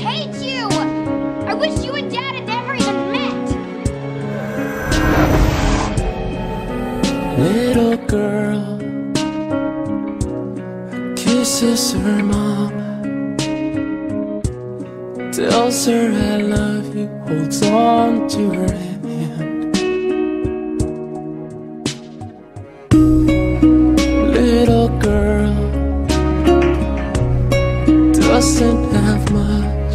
hate you! I wish you and Dad had never even met! Little girl kisses her mom, tells her I love you, holds on to her hand. Little girl doesn't have much.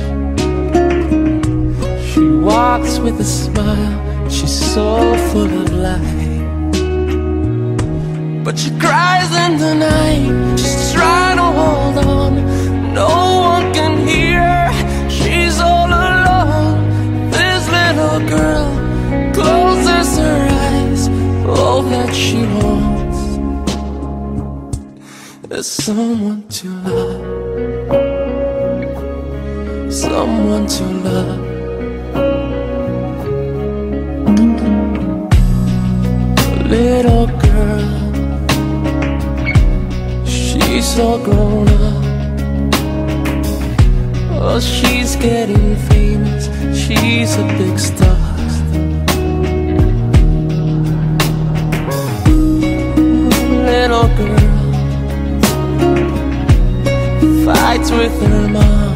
She walks with a smile, she's so full of life. But she cries in the night, she's trying to hold on. No one can hear her, she's all alone. This little girl closes her eyes, all that she wants is someone to love, someone to love. Little girl, she's all grown up. Oh, she's getting famous, she's a big star. Little girl fights with her mom,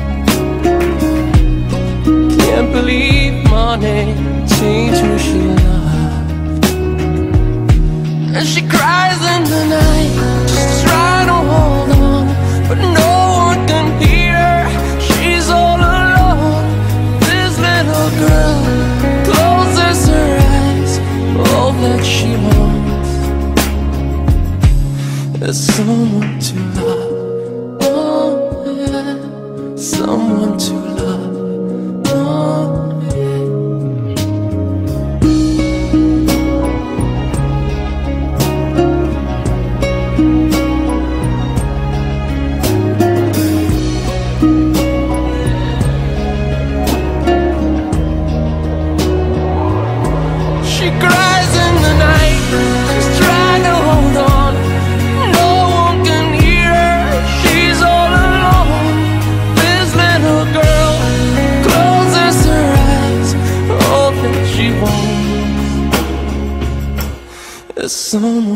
can't believe money changed who she loved. And she cries in the night, just trying to hold on, but no one can hear her, she's all alone. This little girl closes her eyes, all that she wants is someone to love. Oh yeah, someone to love. Oh yeah. She cries in the night, she's trying to hold on. No one can hear her, she's all alone. This little girl closes her eyes, all that she wants is someone